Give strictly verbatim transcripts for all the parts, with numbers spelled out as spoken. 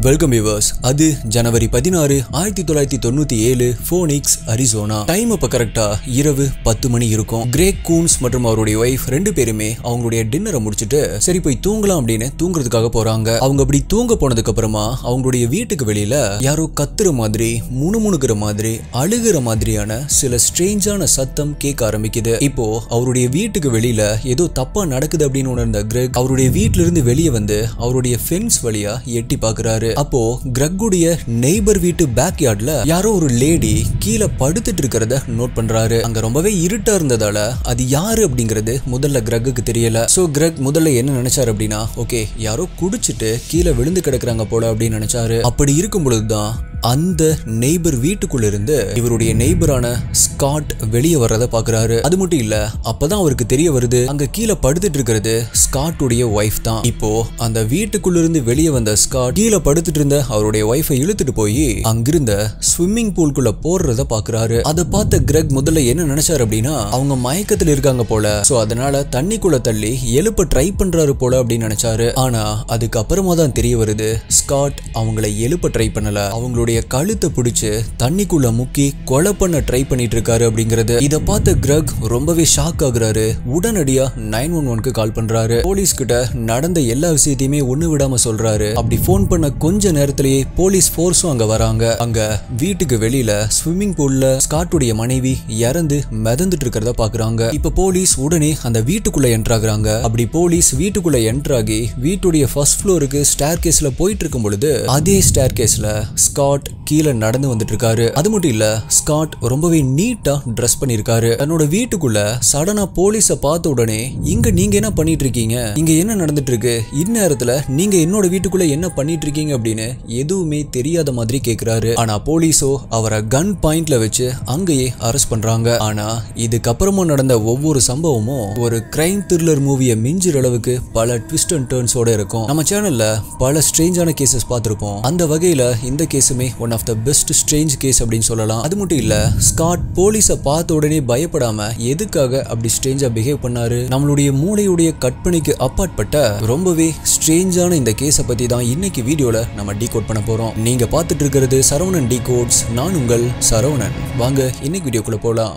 Welcome viewers. அது ஜனவரி பதினாறு ஆயிரத்தி தொள்ளாயிரத்தி தொண்ணூத்தி ஏழு போனிக்ஸ் அரிசோனா. டைம் அப்ப கரெக்டா இரவு பத்து மணி இருக்கும். கிரேக் கூன்ஸ் மற்றும் அவருடைய வைஃப் ரெண்டு பேருமே அவங்களுடைய டின்னரை முடிச்சுட்டு சரி போய் தூங்கலாம் அப்படின்னு தூங்குறதுக்காக போறாங்க. அவங்க அப்படி தூங்க போனதுக்கு அப்புறமா அவங்களுடைய வீட்டுக்கு வெளியில யாரோ கத்துற மாதிரி, முணுமுணுக்கிற மாதிரி, அழுகிற மாதிரியான சில ஸ்ட்ரேஞ்சான சத்தம் கேட்க ஆரம்பிக்குது. இப்போ அவருடைய வீட்டுக்கு வெளியில ஏதோ தப்பா நடக்குது அப்படின்னு உணர்ந்த கிரெக் அவருடைய வீட்டுல இருந்து வெளியே வந்து அவருடைய ஃபென்ஸ் வழியா எட்டி பாக்குறாரு. அப்போ கிரெக்குடைய நெய்பர் வீட்டு பேக் யார்ட்ல யாரோ ஒரு லேடி கீழே படுத்துட்டு இருக்கிறத நோட் பண்றாரு. அங்க ரொம்பவே இருட்டா இருந்ததால அது யாரு அப்படிங்கிறது முதல்ல கிரெக்குக்கு தெரியல. சோ கிரெக் முதல்ல என்ன நினைச்சாரு அப்படின்னா, ஓகே யாரோ குடிச்சிட்டு கீழே விழுந்து கிடக்குறாங்க போல அப்படின்னு நினைச்சாரு. அப்படி இருக்கும் பொழுதுதான் அந்த நெய்பர் வீட்டுக்குள்ள இருந்து இவருடைய நெய்பரான ஸ்காட் வெளியே வர்றத பாக்குறாரு. அது மட்டும் இல்ல, அப்பதான் அவருக்கு தெரிய வருது அங்க கீழே படுத்துட்டு இருக்கிறது ஸ்காட்டுடைய வைஃப் தான். இப்போ அந்த வீட்டுக்குள்ள இருந்து வெளியே வந்த ஸ்காட் கீழே படுத்துட்டு இருந்த அவருடைய வைஃபை இழுத்துட்டு போய் அங்கிருந்த ஸ்விம்மிங் பூல்குள்ள போடுறத பாக்குறாரு. அதை பார்த்த கிரெக் முதல்ல என்ன நினைச்சாரு அப்படின்னா, அவங்க மயக்கத்துல இருக்காங்க போல, சோ அதனால தண்ணிக்குள்ள தள்ளி எழுப்ப ட்ரை பண்றாரு போல அப்படின்னு நினைச்சாரு. ஆனா அதுக்கு அப்புறமா தான் தெரிய வருது ஸ்காட் அவங்களை எழுப்ப ட்ரை பண்ணல, அவங்களுடைய கழுத்தை பிடிச்சு தண்ணிக்குள்ள முக்கி கொலை பண்ண ட்ரை பண்ணிட்டு இருக்காரு அப்படிங்கிறது. இத பார்த்த கிரெக் ரொம்பவே ஷாக் ஆகுறாரு. உடனடியா நைன் ஒன் ஒன்க்கு கால் பண்றாரு. போலீஸ் கிட்ட நடந்த எல்லா விஷயத்தையுமே ஒண்ணு விடாம சொல்றாரு. அப்படி போன் பண்ண கொஞ்ச நேரத்திலேயே போலீஸ் போர்ஸும் அங்க வராங்க. அங்க வீட்டுக்கு வெளியில ஸ்விம்மிங் பூல்ல ஸ்காட்டுடைய மனைவி இறந்து மிதந்துட்டு இருக்கிறத பாக்குறாங்க. இப்ப போலீஸ் உடனே அந்த வீட்டுக்குள்ள என்ட்ராகுறாங்க. அப்படி போலீஸ் வீட்டுக்குள்ள என்ட்ராகி வீட்டுடைய ஃபர்ஸ்ட் ஃப்ளோருக்கு ஸ்டேர் கேஸ்ல போயிட்டு இருக்கும் பொழுது அதே ஸ்டேர் கேஸ்ல ஸ்காட் கீழே நடந்து வந்துட்டு இருக்காரு. அது மட்டும் இல்ல, ஸ்காட் ரொம்பவே நீட்டா ட்ரெஸ் பண்ணிருக்காரு. தன்னோட வீட்டுக்குள்ள சடனா போலீஸ பார்த்த உடனே, இங்க நீங்க என்ன பண்ணிட்டு இருக்கீங்க, இங்க என்ன நடந்துட்டு இருக்கு, இந்நேரத்துல நீங்க என்னோட வீட்டுக்குள்ள என்ன பண்ணிட்டு இருக்கீங்க அப்படின்னு எதுவுமே தெரியாத மாதிரி கேக்குறாரு. ஆனா போலீஸோ அவரை கன் பாயிண்ட்ல வச்சு அங்கேயே அரெஸ்ட் பண்றாங்க. ஆனா இதுக்கப்புறமா நடந்த ஒவ்வொரு சம்பவமும் ஒரு கிரைம் த்ரில்லர் மூவியை மிஞ்சுற அளவுக்கு பல ட்விஸ்ட் அண்ட் டர்ன்ஸோட இருக்கும். நம்ம சேனல்ல பல ஸ்ட்ரேஞ்சான கேசஸ் பார்த்திருப்போம். அந்த வகையில இந்த கேஸுமே one of the best strange case அப்படின்னு சொல்லலாம். அது மட்டும் இல்ல, ஸ்காட் போலீஸை பார்த்த உடனே பயப்படாம எதுக்காக அப்படி ஸ்ட்ரேஞ்சா பிஹேவ் பண்ணாரு, நம்மளுடைய மூளையுடைய கற்பனைக்கு அப்பாற்பட்ட ரொம்பவே ஸ்ட்ரேஞ்சான இந்த கேஸை பத்தி தான் இன்னைக்கு வீடியோல நம்ம டீகோட் பண்ண போறோம். நீங்க பார்த்துட்டு இருக்கிறது சரவணன் டீகோட்ஸ். நான் உங்கள் சரவணன். வாங்க இன்னைக்கு வீடியோக்குள்ள போலாம்.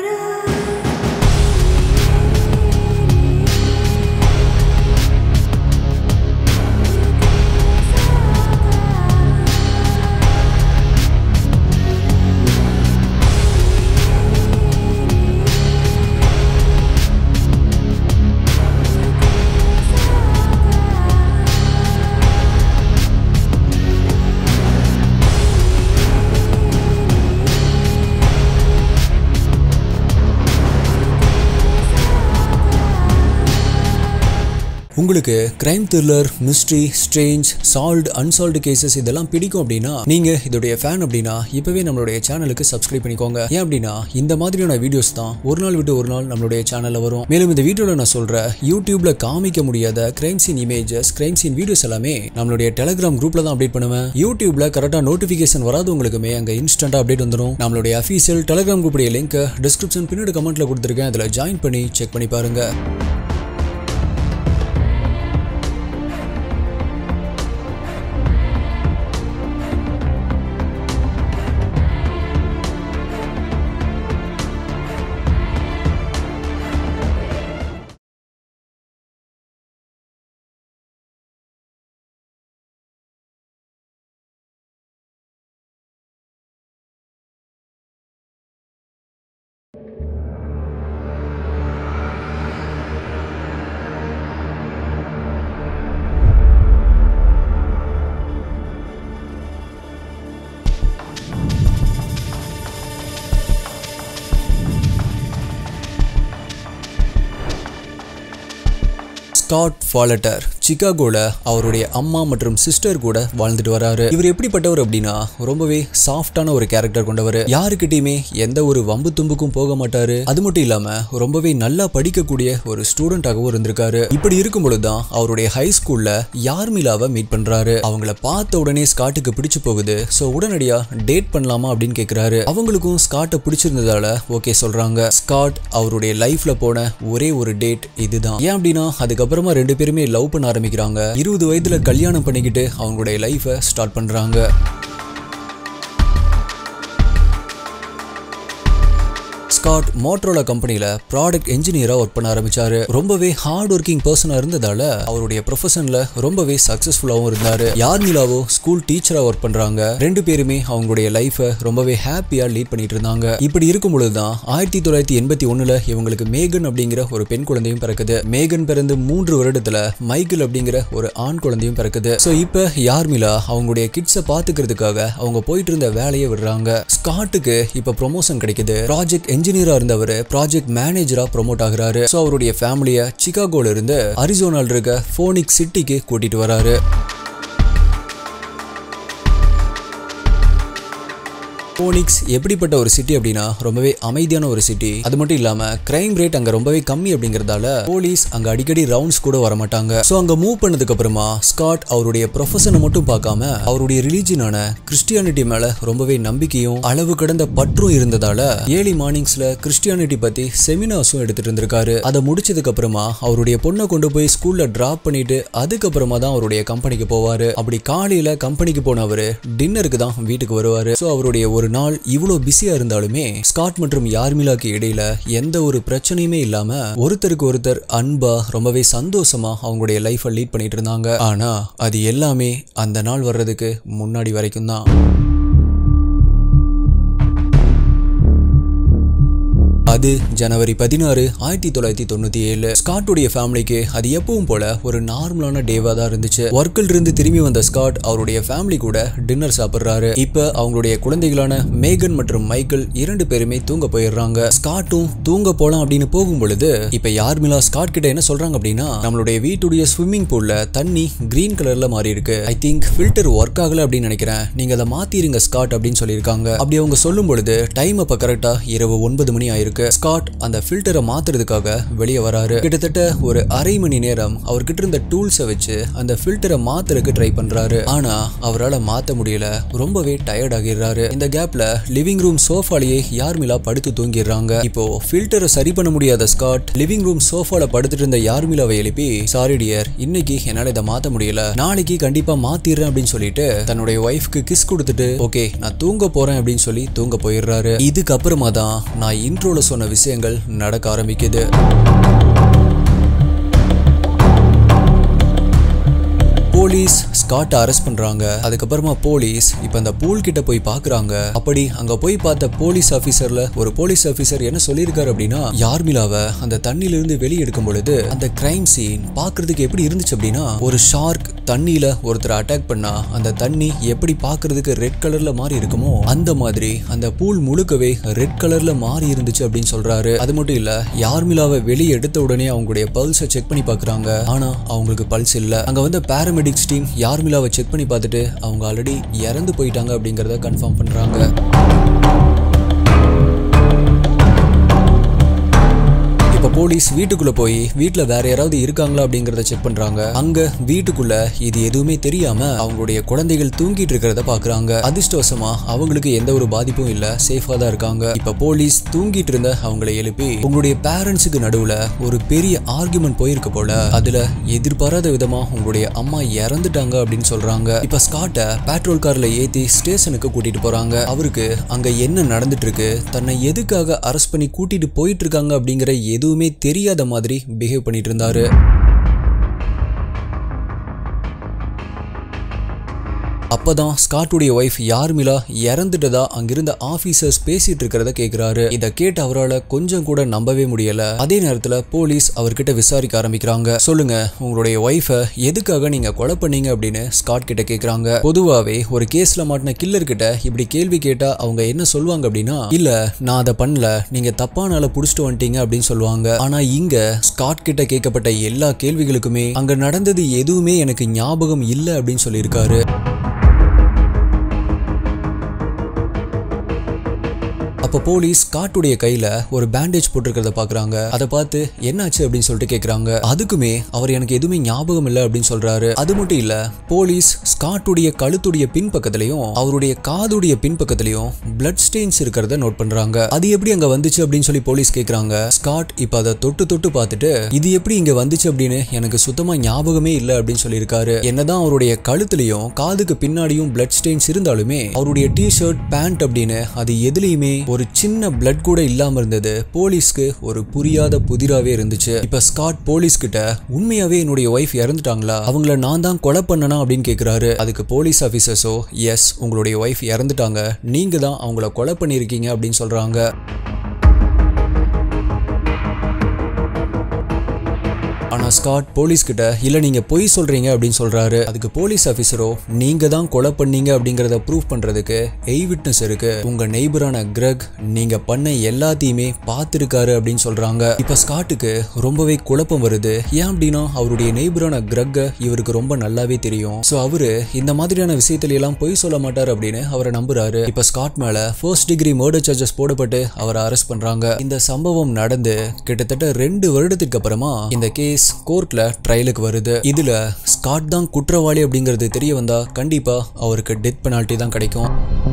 உங்களுக்கு crime thriller, mystery, strange, solved, unsolved cases இதெல்லாம் பிடிக்கும் அப்படின்னா, நீங்க இதோடைய ஃபேன் அப்படின்னா இப்பவே நம்மளுடைய சேனலுக்கு சப்ஸ்கிரைப் பண்ணிக்கோங்க. ஏன் அப்படின்னா இந்த மாதிரியான வீடியோஸ் தான் ஒரு நாள் விட்டு ஒரு நாள் நம்மளுடைய சேனல்ல வரும். மேலும் இந்த வீடியோல நான் சொல்ற யூடியூப்ல காமிக்க முடியாத crime scene images, crime scene videos எல்லாமே நம்மளுடைய டெலிகிராம் குரூப்ல தான் அப்டேட் பண்ணுவேன். யூடியூப்ல கரெக்டா நோட்டிபிகேஷன் வராதவங்களுக்குமே அங்க இன்ஸ்டன்டா அப்டேட் வந்துடும். நம்மளுடைய அஃபீஷியல் டெலிகிராம் குரூப்புடைய லிங்க் டிஸ்கிரிப்ஷன் பின்னாடி கமெண்ட்ல கொடுத்துருக்கேன். அதுல ஜாயின் பண்ணி செக் பண்ணி பாருங்க. ஸ்காட் ஃபாலட்டர் சிகாகோல அவருடைய அம்மா மற்றும் சிஸ்டர் கூட வாழ்ந்துட்டு வராரு. இவர் எப்படிப்பட்டவர் அப்படின்னா, ரொம்பவே சாஃப்டான ஒரு கேரக்டர் கொண்டவர். யாருக்கிட்டையுமே எந்த ஒரு வம்பு தும்புக்கும் போக மாட்டாரு. அது மட்டும் இல்லாம ரொம்பவே நல்லா படிக்கக்கூடிய ஒரு ஸ்டூடெண்டாகவும் இருந்திருக்காரு. இப்படி இருக்கும் பொழுதுதான் அவருடைய ஹை ஸ்கூல்ல யார்மிலாவை மீட் பண்றாரு. அவங்கள பார்த்த உடனே ஸ்காட்டுக்கு பிடிச்சு போகுது. சோ உடனடியா டேட் பண்ணலாமா அப்படின்னு கேக்குறாரு. அவங்களுக்கும் ஸ்காட்டை பிடிச்சிருந்ததால ஓகே சொல்றாங்க. ஸ்காட் அவருடைய லைஃப்ல போன ஒரே ஒரு டேட் இதுதான். ஏன் அப்படின்னா அதுக்கப்புறமா ரெண்டு பேருமே லவ் பண்ண ஆரம்பிக்கிறாங்க. இருபது வயதுல கல்யாணம் பண்ணிக்கிட்டு அவங்களுடைய லைஃபை ஸ்டார்ட் பண்றாங்க. ஸ்காட் மோட்டரோலா கம்பெனில ப்ராடக்ட் என்ஜினியரா ஒர்க் பண்ண ஆரம்பிச்சாரு. ரொம்பவே ஹார்ட் ஒர்க்கிங் பர்சனா இருந்ததால அவருடைய ப்ரொஃபஷன்ல ரொம்பவே சக்சஸ்ஃபுல்லாவும் இருந்தாரு. யார்மிலாவோ ஸ்கூல் டீச்சரா ஒர்க் பண்றாங்க. ரெண்டு பேருமே அவங்களுடைய லைஃபை ரொம்பவே ஹாப்பியா லீட் பண்ணிட்டு இருந்தாங்க. இப்படி இருக்கும் பொழுதுதான் ஆயிரத்தி தொள்ளாயிரத்தி எண்பத்தி ஒண்ணுல இவங்களுக்கு மேகன் அப்படிங்கிற ஒரு பெண் குழந்தையும் பிறக்குது. மேகன் பிறந்து மூன்று வருடத்துல மைக்கேல் அப்படிங்கிற ஒரு ஆண் குழந்தையும் பிறக்குது. சோ இப்ப யார்மிலா அவங்களுடைய கிட்ஸை பாத்துக்கிறதுக்காக அவங்க போயிட்டு இருந்த வேலையை விடுறாங்க. ஸ்காட்டுக்கு இப்ப ப்ரொமோஷன் கிடைக்குது. ப்ராஜெக்ட் என்ஜினியரா இருந்தவர் ப்ராஜெக்ட் மேனேஜரா ப்ரோமோட் ஆகுறாரு. சோ அவருடைய ஃபேமிலியை சிகாகோல இருந்து அரிசோனால இருக்க ஃபோனிக்ஸ் சிட்டிக்கு கூட்டிட்டு வராரு. ஃபோனிக்ஸ் எப்படிப்பட்ட ஒரு சிட்டி அப்படின்னா ரொம்பவே அமைதியான ஒரு சிட்டி. அது மட்டும் இல்லாம கிரைம் ரேட் அங்க ரொம்பவே கம்மி அப்படிங்கறதால போலீஸ் அங்க அடிக்கடி ரவுண்ட்ஸ் கூட வர மாட்டாங்க. சோ அங்க மூவ் பண்ணதுக்கு அப்புறமா ஸ்காட் அவருடைய ப்ரொஃபஷனை மட்டும் பார்க்காம அவருடைய ரிலீஜியனான கிறிஸ்டியானிட்டி மேல ரொம்பவே நம்பிக்கையும் அளவு கடந்த பற்றும் இருந்ததால ஏர்லி மார்னிங்ஸ்ல கிறிஸ்டியானிட்டி பத்தி செமினார்ஸும் எடுத்துட்டு இருந்திருக்காரு. அதை முடிச்சதுக்கு அப்புறமா அவருடைய பொண்ணை கொண்டு போய் ஸ்கூல்ல டிராப் பண்ணிட்டு அதுக்கப்புறமா தான் அவருடைய கம்பெனிக்கு போவாரு. அப்படி காலையில கம்பெனிக்கு போனவரு டின்னருக்கு தான் வீட்டுக்கு வருவாரு. சோ அவருடைய ஒரு நாள் இவ்வளவு பிஸியா இருந்தாலுமே ஸ்காட் மற்றும் யார்மிலாக்கு இடையில எந்த ஒரு பிரச்சனையுமே இல்லாம ஒருத்தருக்கு ஒருத்தர் அன்பா ரொம்பவே சந்தோஷமா அவங்களுடைய லைஃபை லீட் பண்ணிட்டு இருந்தாங்க. ஆனா அது எல்லாமே அந்த நாள் வர்றதுக்கு முன்னாடி வரைக்கும் தான். அது ஜனவரி பதினாறு ஆயிரத்தி தொள்ளாயிரத்தி தொண்ணூத்தி ஏழு. ஸ்காட்டுடைய ஃபேமிலிக்கு அது எப்பவும் போல ஒரு நார்மலான டேவா தான் இருந்துச்சு. ஒர்க்கில் இருந்து திரும்பி வந்த ஸ்காட் அவருடைய ஃபேமிலி கூட டின்னர் சாப்பிடுறாரு. இப்ப அவங்களுடைய குழந்தைகளான மேகன் மற்றும் மைக்கேல் இரண்டு பேருமே தூங்க போயிடுறாங்க. ஸ்காட்டும் தூங்க போலாம் அப்படின்னு போகும் பொழுது இப்ப யார்மிலா ஸ்காட் கிட்ட என்ன சொல்றாங்க அப்படின்னா, நம்மளுடைய வீட்டுடைய ஸ்விம்மிங் பூல்ல தண்ணி கிரீன் கலர்ல மாறி இருக்கு. ஐ திங்க் ஃபில்டர் ஒர்க் ஆகல அப்படின்னு நினைக்கிறேன். நீங்க அதை மாத்திருங்க ஸ்காட் அப்படின்னு சொல்லியிருக்காங்க. அப்படி அவங்க சொல்லும் பொழுது டைம் அப்ப கரெக்டா இரவு ஒன்பது மணி ஆயிருக்கு. ஸ்காட் அந்த ஃபில்டரை மாத்துறதுக்காக வெளியே வராரு. கிட்டத்தட்ட ஒரு அரை மணி நேரம் அவர்கிட்ட இருந்த டூல்ஸை வச்சு அந்த ஃபில்டரை மாத்துறதுக்கு ட்ரை பண்றாரு. ஆனா அவரால் மாத்த முடியல. ரொம்பவே டயர்ட் ஆகிடுறாரு. இந்த கேப்ல லிவிங் ரூம் சோஃபாலேயே யார்மிலா படுத்து தூங்கிடுறாங்க. இப்போ ஃபில்டரை சரி பண்ண முடியாத ஸ்காட் லிவிங் ரூம் சோஃபால படுத்துட்டு இருந்த யார்மிலாவை எழுப்பி, சாரி டியர், இன்னைக்கு என்னால இதை மாத்த முடியல, நாளைக்கு கண்டிப்பா மாத்திடுறேன் அப்படின்னு சொல்லிட்டு தன்னுடைய ஒய்ஃப்க்கு கிஸ் கொடுத்துட்டு ஓகே நான் தூங்க போறேன் அப்படின்னு சொல்லி தூங்க போயிடுறாரு. இதுக்கப்புறமா தான் நான் இன்ட்ரோல சொன்ன விஷயங்கள் நடக்க ஆரம்பிக்குது. போலீஸ் ஸ்காட் அரெஸ்ட் பண்றாங்க. அதுக்கப்புறமா போலீஸ் இப்ப அந்த பூல் கிட்ட போய் பாக்குறாங்க. அப்படி அங்க போய் பார்த்த போலீஸ் ஆபீசர்ல ஒரு போலீஸ் ஆபீசர் என்ன சொல்லியிருக்காரு அப்படின்னா, யார்மிலாவை அந்த தண்ணில இருந்து வெளியே எடுக்கும் பொழுது அந்த கிரைம் சீன் பாக்குறதுக்கு எப்படி இருந்துச்சு அப்படின்னா, ஒரு ஷார்க் தண்ணியில ஒருத்தர் அட்டாக் பண்ணா அந்த தண்ணி எப்படி பாக்குறதுக்கு ரெட் கலர்ல மாறி இருக்குமோ அந்த மாதிரி அந்த பூல் முழுக்கவே ரெட் கலர்ல மாறி இருந்துச்சு அப்படின்னு சொல்றாரு. அது மட்டும் இல்ல, யார்மிலாவை வெளியே எடுத்த உடனே அவங்களுடைய பல்ஸை செக் பண்ணி பாக்குறாங்க. ஆனா அவங்களுக்கு பல்ஸ் இல்ல. அங்க வந்து பாராமெடிக்ஸ் டீம் யார்மிலாவை செக் பண்ணி பார்த்துட்டு அவங்க ஆல்ரெடி இறந்து போயிட்டாங்க அப்படிங்கறத கன்ஃபார்ம் பண்றாங்க. இப்ப போலீஸ் வீட்டுக்குள்ள போய் வீட்டுல வேற யாராவது இருக்காங்களா அப்படிங்கறத செக் பண்றாங்க. அங்க வீட்டுக்குள்ள இது எதுவுமே தெரியாம அவங்களுடைய குழந்தைகள் தூங்கிட்டு இருக்கிறத பாக்குறாங்க. அதிர்ஷ்டவசமா அவங்களுக்கு எந்த ஒரு பாதிப்பும் இல்ல, சேஃபா தான் இருக்காங்க. இப்ப போலீஸ் தூங்கிட்டு இருந்த அவங்களை எழுப்பி, உங்களுடைய பேரண்ட்ஸுக்கு நடுவுல ஒரு பெரிய ஆர்குமெண்ட் போயிருக்கு போல, அதுல எதிர்பாராத விதமா உங்களுடைய அம்மா இறந்துட்டாங்க அப்படின்னு சொல்றாங்க. இப்ப ஸ்காட்டை பெட்ரோல் கார்ல ஏத்தி ஸ்டேஷனுக்கு கூட்டிட்டு போறாங்க. அவருக்கு அங்க என்ன நடந்துட்டு இருக்கு, தன்னை எதுக்காக அரெஸ்ட் பண்ணி கூட்டிட்டு போயிட்டு இருக்காங்க அப்படிங்கிற எதுவுமே தெரியாத மாதிரி பிஹேவ் பண்ணிட்டு இருந்தாரு. அப்பதான் ஸ்காட்டுடைய ஒய்ஃப் யார்மிலா இறந்துட்டதா அங்கிருந்த ஆபீசர்ஸ் பேசிட்டு இருக்கிறத கேக்குறாரு. இத கேட்டு அவரால் கொஞ்சம் கூட நம்பவே முடியல. அதே நேரத்துல போலீஸ் அவர்கிட்ட விசாரிக்க ஆரம்பிக்கிறாங்க. சொல்லுங்க, உங்களுடைய ஒய்ஃபை எதுக்காக நீங்க கொலை பண்ணீங்க அப்படின்னு ஸ்காட் கிட்ட கேக்குறாங்க. பொதுவாவே ஒரு கேஸ்ல மாட்டின கில்லர் கிட்ட இப்படி கேள்வி கேட்டா அவங்க என்ன சொல்லுவாங்க அப்படின்னா, இல்ல நான் அதை பண்ணல, நீங்க தப்பான ஆளை புடிச்சிட்டு வந்துட்டீங்க அப்படின்னு சொல்லுவாங்க. ஆனா இங்க ஸ்காட் கிட்ட கேட்கப்பட்ட எல்லா கேள்விகளுக்குமே அங்க நடந்தது எதுவுமே எனக்கு ஞாபகம் இல்ல அப்படின்னு சொல்லியிருக்காரு. அப்ப போலீஸ் ஸ்காட்டுடைய கையில ஒரு பேண்டேஜ் போட்டிருக்கிறத பாக்குறாங்க. அதை பார்த்து என்னாச்சு அப்படின்னு சொல்லிட்டு கேக்குறாங்க. அதுக்குமே அவர் எனக்கு எதுவுமே ஞாபகம் இல்லை அப்படின்னு சொல்றாரு. அது மட்டும் இல்ல, போலீஸ் ஸ்காட்டுடைய கழுத்துடைய பின்பக்கத்திலையும் அவருடைய காதுடைய பின்பக்கத்திலையும் பிளட் ஸ்டெயின்ஸ் இருக்கிறத நோட் பண்றாங்க. அது எப்படி அங்க வந்துச்சு அப்படின்னு சொல்லி போலீஸ் கேக்குறாங்க. ஸ்காட் இப்ப அதை தொட்டு தொட்டு பார்த்துட்டு இது எப்படி இங்க வந்துச்சு அப்படின்னு எனக்கு சுத்தமா ஞாபகமே இல்லை அப்படின்னு சொல்லி இருக்காரு. என்னதான் அவருடைய கழுத்துலயும் காதுக்கு பின்னாடியும் பிளட் ஸ்டெயின்ஸ் இருந்தாலுமே அவருடைய டி ஷர்ட் பேண்ட் அப்படின்னு அது எதுலயுமே ஒரு சின்ன பிளட் கூட இல்லாம இருந்தது போலீஸ்க்கு ஒரு புரியாத புதிராவே இருந்துச்சு. இப்ப ஸ்காட் போலீஸ் கிட்ட உண்மையாவே என்னுடைய ஒய்ஃப் இறந்துட்டாங்களா, அவங்கள நான் தான் கொலை பண்ணனா அப்படின்னு கேக்குறாரு. அதுக்கு போலீஸ் ஆபீசர்ஸோ எஸ் உங்களுடைய ஒய்ஃப் இறந்துட்டாங்க, நீங்க தான் அவங்கள கொலை பண்ணிருக்கீங்க அப்படின்னு சொல்றாங்க. ஆனா ஸ்காட் போலீஸ் கிட்ட இல்ல நீங்க பொய் சொல்றீங்க அப்படின்னு சொல்றாரு. அதுக்கு போலீஸ் ஆபீசரோ நீங்க தான் கொலை பண்ணீங்க அப்படிங்கறத ப்ரூவ் பண்றதுக்கு எய் விட்னஸ் இருக்கு, உங்க நெய்பரான கிரெக் நீங்க பண்ண எல்லாத்தையுமே பார்த்திருக்காரு அப்படின்னு சொல்றாங்க. இப்ப ஸ்காட்டுக்கு ரொம்பவே குழப்பம் வருது. ஏன் அப்படின்னா அவருடைய நெய்பரான கிரெக்க இவருக்கு ரொம்ப நல்லாவே தெரியும். சோ அவரு இந்த மாதிரியான விஷயத்துல எல்லாம் பொய் சொல்ல மாட்டாரு அப்படின்னு அவரை நம்புறாரு. இப்ப ஸ்காட் மேல ஃபர்ஸ்ட் டிகிரி மர்டர் சார்ஜஸ் போடப்பட்டு அவரை அரெஸ்ட் பண்றாங்க. இந்த சம்பவம் நடந்து கிட்டத்தட்ட ரெண்டு வருடத்துக்கு அப்புறமா இந்த கேஸ் கோர்ட்ல ட்ரையலுக்கு வருது. இதுல ஸ்காட் தான் குற்றவாளி அப்படிங்கிறது தெரிய வந்தா கண்டிப்பா அவருக்கு டெத் பெனால்டி தான் கிடைக்கும்.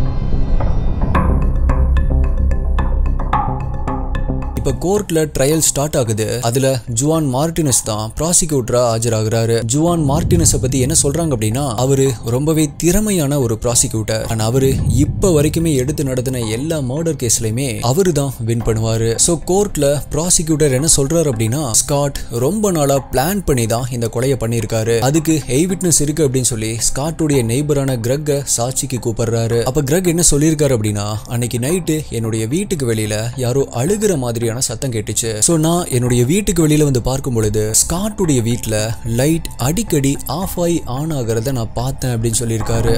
இப்ப கோர்ட்ல ட்ரையல் ஸ்டார்ட் ஆகுது. அதுல ஜுவான் மார்டினஸ் தான் ப்ராசிக்யூட்டரா ஆஜராகிறாரு. ஜுவான் மார்டினஸ் பத்தி என்ன சொல்றாங்க அப்படின்னா அவரு ரொம்பவே திறமையான ஒரு ப்ராசிக்யூட்டர். ஆனா அவரு இப்ப வரைக்குமே எடுத்து நடத்தின எல்லா மர்டர் கேஸ்லயுமே அவரு தான் வின் பண்ணுவாரு. சோ கோர்ட்ல ப்ராசிக்யூட்டர் என்ன சொல்றாரு அப்படின்னா ஸ்காட் ரொம்ப நாளா பிளான் பண்ணி தான் இந்த கொலையை பண்ணிருக்காரு, அதுக்கு எய் விட்னஸ் இருக்கு அப்படின்னு சொல்லி ஸ்காட்டுடைய நெய்பரான கிரெக்க சாட்சிக்கு கூப்பிடுறாரு. அப்ப கிரெக் என்ன சொல்லியிருக்காரு அப்படின்னா அன்னைக்கு நைட்டு என்னுடைய வீட்டுக்கு வெளியில யாரோ அழுகிற மாதிரியான சத்தம் கேட்டுச்சு. சோ நான் என்னுடைய வீட்டுக்கு வெளியில வந்து பார்க்கும் பொழுது ஸ்காட்டுடைய வீட்டுல லைட் அடிக்கடி ஆஃப் ஆகி ஆன் ஆகிறத நான் பார்த்தேன் அப்படின்னு சொல்லியிருக்காரு.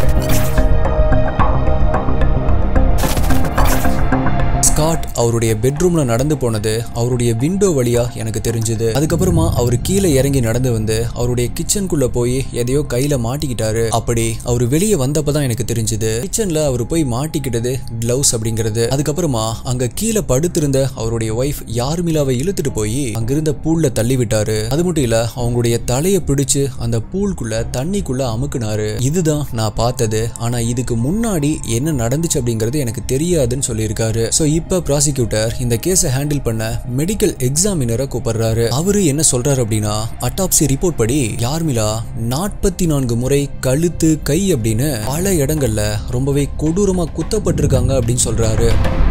ஸ்காட் அவருடைய பெட்ரூம்ல நடந்து போனது அவருடைய விண்டோ வழியா எனக்கு தெரிஞ்சது. அதுக்கப்புறமா அவர் கீழே இறங்கி நடந்து வந்து அவருடைய கிச்சனுக்குள்ள போய் எதையோ கையில மாட்டிக்கிட்டாரு. அப்படி அவர் வெளியே வந்தப்பதான் எனக்கு தெரிஞ்சது கிச்சன்ல அவர் போய் மாட்டிக்கிட்டது கிளவுஸ் அப்படிங்கிறது. அதுக்கப்புறமா அங்க கீழே படுத்திருந்த அவருடைய ஒய்ஃப் யார்மிலாவை இழுத்துட்டு போய் அங்கிருந்த பூல்ல தள்ளி விட்டாரு. அது மட்டும் இல்ல அவங்களுடைய தலையை பிடிச்சு அந்த பூல்குள்ள தண்ணிக்குள்ள அமுக்குனாரு. இதுதான் நான் பார்த்தது. ஆனா இதுக்கு முன்னாடி என்ன நடந்துச்சு அப்படிங்கிறது எனக்கு தெரியாதுன்னு சொல்லியிருக்காரு. சோ இப்ப ப்ராசிக்யூட்டர் இந்த கேஸை ஹேண்டில் பண்ண மெடிக்கல் எக்ஸாமினரை கூப்பிடுறாரு. அவரு என்ன சொல்றாரு அப்படின்னா அட்டாப்சி ரிப்போர்ட் படி யார்மிலா நாற்பத்தி நான்கு முறை கழுத்து கை அப்படின்னு பல இடங்கள்ல ரொம்பவே கொடூரமா குத்தப்பட்டிருக்காங்க அப்படின்னு சொல்றாரு.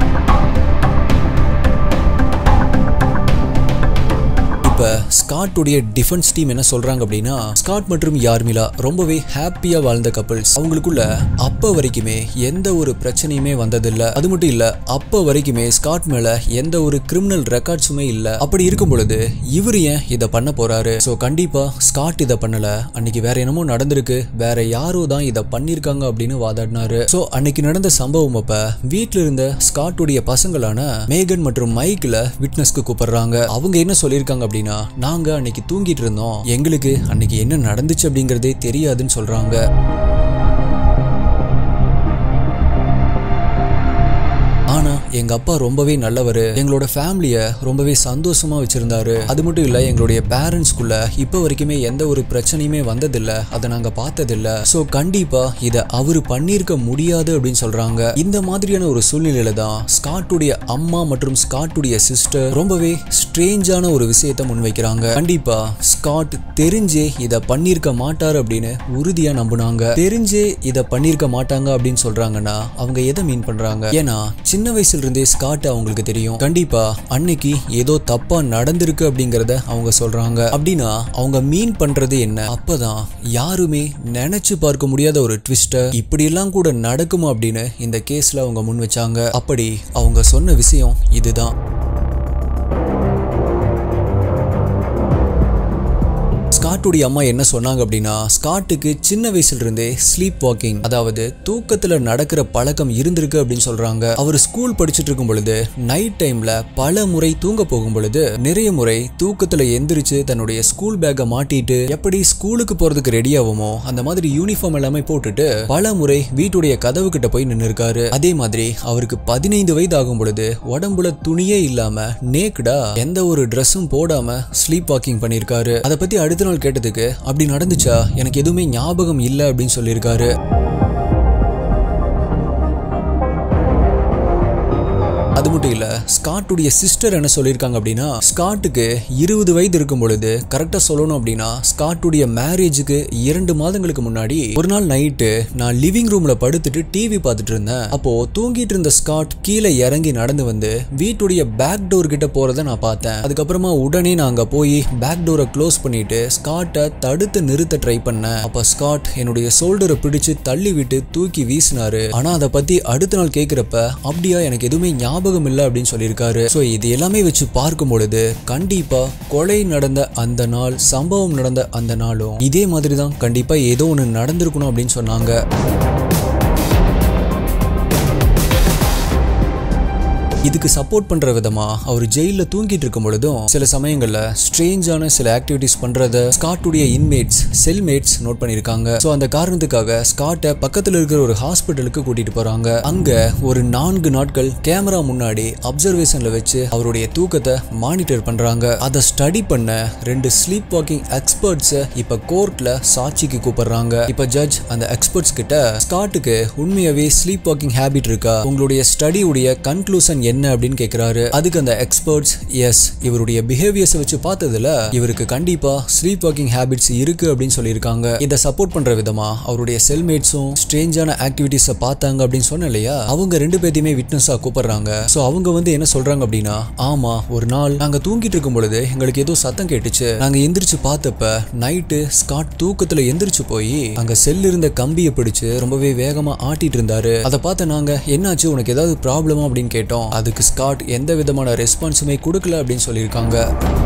இப்ப ஸ்காட்டுடைய டிஃபென்ஸ் டீம் என்ன சொல்றாங்க அப்படின்னா ஸ்காட் மற்றும் யார்மிலா ரொம்பவே ஹாப்பியா வாழ்ந்த கப்பிள்ஸ். அவங்களுக்குள்ள அப்ப வரைக்குமே எந்த ஒரு பிரச்சனையுமே வந்ததில்ல. அது மட்டும் இல்ல அப்ப வரைக்குமே ஸ்காட் மேல எந்த ஒரு கிரிமினல் ரெக்கார்ட்ஸுமே இல்ல. அப்படி இருக்கும் பொழுது இவரு ஏன் இதை பண்ண போறாரு? சோ கண்டிப்பா ஸ்காட் இதை பண்ணல, அன்னைக்கு வேற என்னமோ நடந்திருக்கு, வேற யாரோ தான் இதை பண்ணிருக்காங்க அப்படின்னு வாதாடினாரு. சோ அன்னைக்கு நடந்த சம்பவம் அப்ப வீட்டுல இருந்த ஸ்காட்டுடைய பசங்களான மேகன் மற்றும் மைக்ல விட்னஸ்க்கு கூப்பிடுறாங்க. அவங்க என்ன சொல்லியிருக்காங்க அப்படின்னா நாங்க அன்னைக்கு தூங்கிட்டு இருந்தோம், எங்களுக்கு அன்னைக்கு என்ன நடந்துச்சு அப்படிங்கறதே தெரியாதுன்னு சொல்றாங்க. ஆனா எங்க அப்பா ரொம்பவே நல்லவரு, எங்களோட ஃபேமிலிய ரொம்பவே சந்தோஷமா வச்சிருந்தாரு. அது மட்டும் இல்ல எங்களுடைய பேரண்ட்ஸ்குள்ள இப்ப வரைக்குமே எந்த ஒரு பிரச்சனையுமே வந்ததில்ல, அதை நாங்க பார்த்ததில்ல. சோ கண்டிப்பா இத அவரு பண்ணிருக்க முடியாது அப்படின்னு சொல்றாங்க. இந்த மாதிரியான ஒரு சூழ்நிலையில தான் ஸ்காட்டுடைய அம்மா மற்றும் ஸ்காட்டுடைய சிஸ்டர் ரொம்பவே ஸ்ட்ரேஞ்சான ஒரு விஷயத்தை முன்வைக்கிறாங்க. கண்டிப்பா ஸ்காட் தெரிஞ்சே இத பண்ணிருக்க மாட்டாரு அப்படின்னு உறுதியா நம்புனாங்க. தெரிஞ்சே இத பண்ணிருக்க மாட்டாங்க அப்படின்னு சொல்றாங்கன்னா அவங்க எதை மீன் பண்றாங்க? ஏன்னா சின்ன வயசுல இருந்தே ஸ்காட் அவங்களுக்கு தெரியும் கண்டிப்பா அன்னைக்கு ஏதோ தப்பா நடந்திருக்கு அப்படிங்கறத அவங்க சொல்றாங்க. அப்படின்னா அவங்க மீன் பண்றது என்ன? அப்பதான் யாருமே நினைச்சு பார்க்க முடியாத ஒரு ட்விஸ்டர் இப்படி எல்லாம் கூட நடக்குமா அப்படின்னு இந்த கேஸ்ல அவங்க முன் வச்சாங்க. அப்படி அவங்க சொன்ன விஷயம் இதுதான். ஸ்காட்டுடைய அம்மா என்ன சொன்னாங்க அப்படின்னா, ஸ்காட்டுக்கு சின்ன வயசுல இருந்தே ஸ்லீப் வாக்கிங், அதாவது தூக்கத்துல நடக்கிற பழக்கம் இருந்திருக்கு அப்படின்னு சொல்றாங்க. அவர் ஸ்கூல் படிச்சுட்டு இருக்கும் பொழுது நைட் டைம்ல பல முறை தூங்க போகும் பொழுது நிறைய முறை தூக்கத்துல எந்திரிச்சு தன்னுடைய ஸ்கூல் பேக்கை மாட்டிட்டு எப்படி ஸ்கூலுக்கு போறதுக்கு ரெடி ஆகுமோ அந்த மாதிரி யூனிஃபார்ம் எல்லாமே போட்டுட்டு பல முறை வீட்டுடைய கதவு கிட்ட போய் நின்று இருக்காரு. அதே மாதிரி அவருக்கு பதினைந்து வயது ஆகும் பொழுது உடம்புல துணியே இல்லாம நேக்கடா எந்த ஒரு ட்ரெஸ்ஸும் போடாம ஸ்லீப் வாக்கிங் பண்ணிருக்காரு. அதை பத்தி அடுத்த நாள் கேட்டதுக்கு அப்படி நடந்துச்சா, எனக்கு எதுவுமே ஞாபகம் இல்லை அப்படின்னு சொல்லியிருக்காரு. அது மட்டும் இல்ல, ஸ்காட்டுடைய சிஸ்டர் என்ன சொல்லியிருக்காங்க அப்படின்னா, ஸ்காட்டுக்கு இருபது வயது இருக்கும் பொழுது கரெக்டா சொல்லணும் அப்படின்னா ஸ்காட்டுடைய மேரேஜுக்கு இரண்டு மாதங்களுக்கு முன்னாடி ஒரு நாள் நைட்டு நான் லிவிங் ரூம்ல படுத்துட்டு டிவி பார்த்துட்டு இருந்தேன். அப்போ தூங்கிட்டு இருந்த ஸ்காட் கீழே இறங்கி நடந்து வந்து வீட்டுடைய பேக் டோர் கிட்ட போறத நான் பார்த்தேன். அதுக்கப்புறமா உடனே நான் அங்க போய் பேக் டோரை க்ளோஸ் பண்ணிட்டு ஸ்காட்டை தடுத்து நிறுத்த ட்ரை பண்ணேன். அப்ப ஸ்காட் என்னுடைய ஷோல்டரை பிடிச்சு தள்ளி விட்டு தூக்கி வீசினாரு. ஆனா அதை பத்தி அடுத்த நாள் கேட்கிறப்ப அப்படியா எனக்கு எதுவுமே ஞாபகம் இல்ல அப்படின்னு சொல்லியிருக்காரு. சோ இது எல்லாமே வச்சு பார்க்கும் பொழுது கண்டிப்பா கொலை நடந்த அந்த நாள், சம்பவம் நடந்த அந்த நாளும் இதே மாதிரி தான் கண்டிப்பா ஏதோ ஒன்று நடந்திருக்கணும் அப்படின்னு சொன்னாங்க. இதுக்கு சப்போர்ட் பண்ற விதமா அவர் ஜெயில தூங்கிட்டு இருக்கும் பொழுதும் சில சமயங்கள்ல ஸ்ட்ரேஞ்சான சில ஆக்டிவிட்டிஸ் பண்றத ஸ்காட்டுடைய இன்மேட்ஸ், செல்மேட்ஸ் நோட் பண்ணிருக்காங்க. சோ அந்த காரணத்துக்காக ஸ்காட்டை பக்கத்துல இருக்கிற ஒரு ஹாஸ்பிட்டலுக்கு கூட்டிட்டு போறாங்க. அங்க ஒரு நான்கு நாட்கள் கேமரா முன்னாடி அப்சர்வேஷன்ல வச்சு அவருடைய தூக்கத்தை மானிட்டர் பண்றாங்க. அதை ஸ்டடி பண்ண ரெண்டு ஸ்லீப் வாக்கிங் எக்ஸ்பர்ட்ஸை இப்ப கோர்ட்ல சாட்சிக்கு கூப்பிடுறாங்க. இப்ப ஜட்ஜ் அந்த எக்ஸ்பர்ட்ஸ் கிட்ட ஸ்காட்டுக்கு உண்மையாவே ஸ்லீப் வாக்கிங் ஹேபிட் இருக்கா, உங்களுடைய ஸ்டடியுடைய கன்க்ளூஷன் என்ன அப்படின்னு கேக்குறாரு. அதுக்கு அந்த எக்ஸ்பர்ட்ஸ் எஸ், இவருடைய பிஹேவியர்ஸ் வச்சு பார்த்ததுல இவருக்கு கண்டிப்பா ஸ்லீப் வாக்கிங் ஹேபிட்ஸ் இருக்கு அப்படின்னு சொல்லியிருக்காங்க. இதை சப்போர்ட் பண்ற விதமா அவருடைய செல்மேட்ஸும் ஸ்ட்ரேஞ்சான ஆக்டிவிட்டிஸை பார்த்தாங்க அப்படின்னு சொன்ன இல்லையா, அவங்க ரெண்டு பேத்தையுமே விட்னஸா கூப்பிடுறாங்க. சோ அவங்க வந்து என்ன சொல்றாங்க அப்படின்னா, ஆமா ஒரு நாள் நாங்க தூங்கிட்டு இருக்கும் பொழுது எங்களுக்கு ஏதோ சத்தம் கேட்டுச்சு. நாங்க எந்திரிச்சு பார்த்தப்ப நைட்டு ஸ்காட் தூக்கத்துல எந்திரிச்சு போய் அங்க செல் இருந்த கம்பியை பிடிச்சு ரொம்பவே வேகமா ஆட்டிட்டு இருந்தாரு. அதை பார்த்த நாங்க என்னாச்சு, உனக்கு ஏதாவது ப்ராப்ளமா அப்படின்னு கேட்டோம். அதுக்கு ஸ்காட் எந்த விதமான ரெஸ்பான்ஸுமே கொடுக்கல அப்படின்னு சொல்லியிருக்காங்க.